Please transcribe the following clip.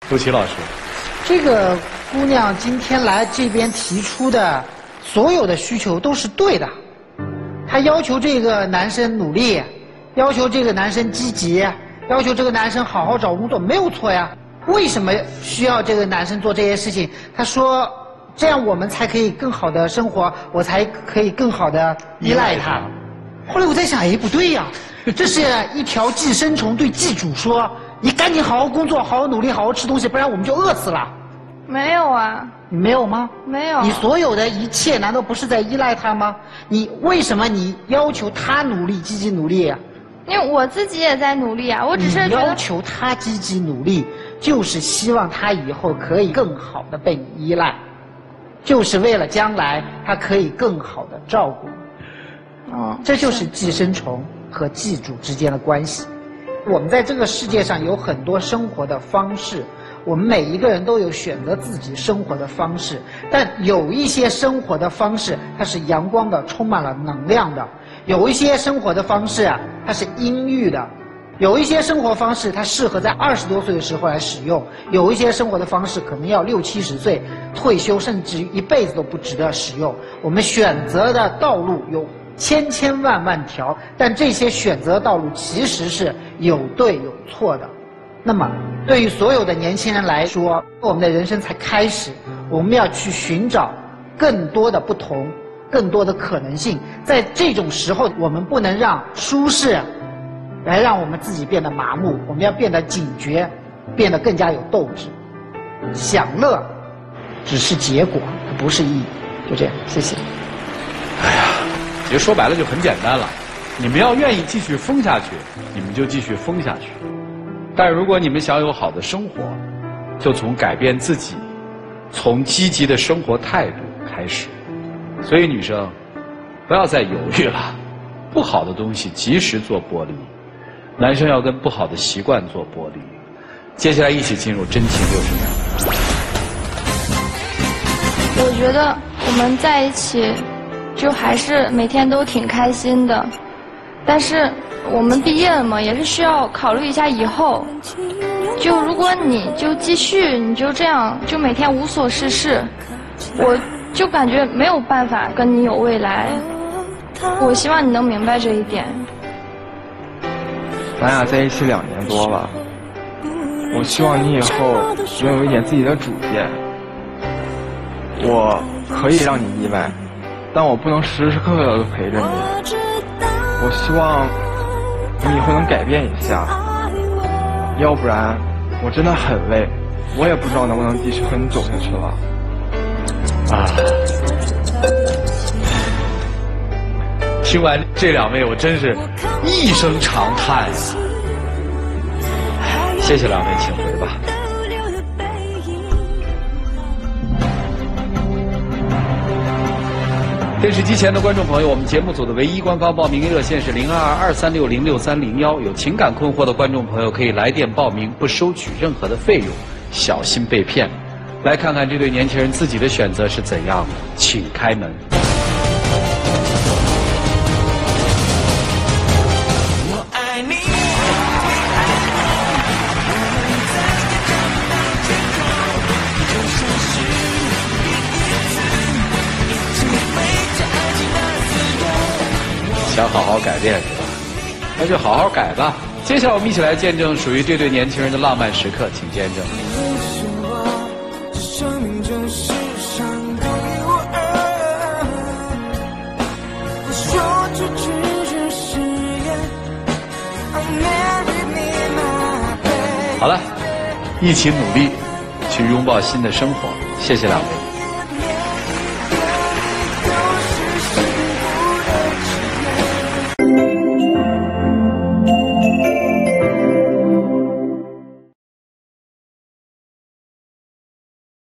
周琦老师， 这个姑娘今天来这边提出的所有的需求都是对的，她要求这个男生努力，要求这个男生积极，要求这个男生好好找工作，没有错呀。为什么需要这个男生做这些事情？她说，这样我们才可以更好的生活，我才可以更好的依赖他。后来我在想，哎，不对呀，这是一条寄生虫对寄主说。你赶紧好好工作，好好努力，好好吃东西，不然我们就饿死了。 没有啊。 你没有吗？ 没有。 你所有的一切难道不是在依赖他吗？你为什么你要求他努力，积极努力啊？ 因为我自己也在努力啊，我只是觉得你要求他积极努力，就是希望他以后可以更好的被你依赖，就是为了将来他可以更好的照顾你。这就是寄生虫和寄主之间的关系。我们在这个世界上有很多生活的方式，我们每一个人都有选择自己生活的方式，但有一些生活的方式它是阳光的，充满了能量的；有一些生活的方式啊，它是阴郁的；有一些生活方式它适合在20多岁的时候来使用；有一些生活的方式可能要60、70岁退休，甚至于一辈子都不值得使用。我们选择的道路有千千万万条，但这些选择道路其实是有对有错的。那么对于所有的年轻人来说，我们的人生才开始，我们要去寻找更多的不同，更多的可能性。在这种时候，我们不能让舒适来让我们自己变得麻木，我们要变得警觉，变得更加有斗志。享乐只是结果，不是意义。就这样，谢谢。 哎呀，其实说白了就很简单了，你们要愿意继续疯下去，你们就继续疯下去。但如果你们想有好的生活，就从改变自己，从积极的生活态度开始。所以女生，不要再犹豫了，不好的东西及时做剥离，男生要跟不好的习惯做剥离。接下来一起进入真情60秒。 我觉得我们在一起就还是每天都挺开心的，但是我们毕业了嘛，也是需要考虑一下以后。就如果你就继续，你就这样，就每天无所事事，我就感觉没有办法跟你有未来。我希望你能明白这一点。 咱俩在一起2年多了，我希望你以后能有一点自己的主见。我可以让你意外，但我不能时时刻刻的陪着你。我希望你以后能改变一下，要不然我真的很累，我也不知道能不能继续和你走下去了。 听完这2位，我真是一声长叹呀！谢谢2位，请回吧。电视机前的观众朋友，我们节目组的唯一官方报名热线是0223606301，有情感困惑的观众朋友可以来电报名，不收取任何的费用，小心被骗。来看看这对年轻人自己的选择是怎样的，请开门。想好好改变是吧？那就好好改吧。接下来我们一起来见证属于这对年轻人的浪漫时刻，请见证。好了，一起努力，去拥抱新的生活。谢谢2位。